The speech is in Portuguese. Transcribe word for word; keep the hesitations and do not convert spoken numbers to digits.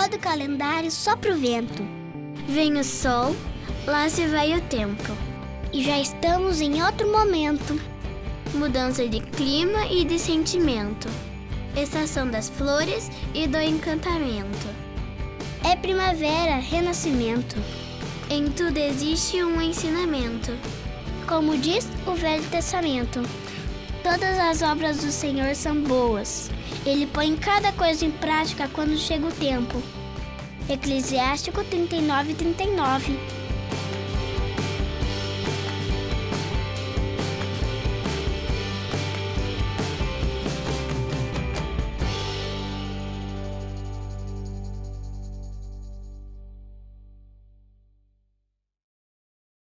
roda o calendário, sopra o vento. Vem o sol, lá se vai o tempo. E já estamos em outro momento. Mudança de clima e de sentimento. Estação das flores e do encantamento. É primavera, renascimento. Em tudo existe um ensinamento. Como diz o Velho Testamento, todas as obras do Senhor são boas. Ele põe cada coisa em prática quando chega o tempo. Eclesiástico trinta e nove, trinta e nove.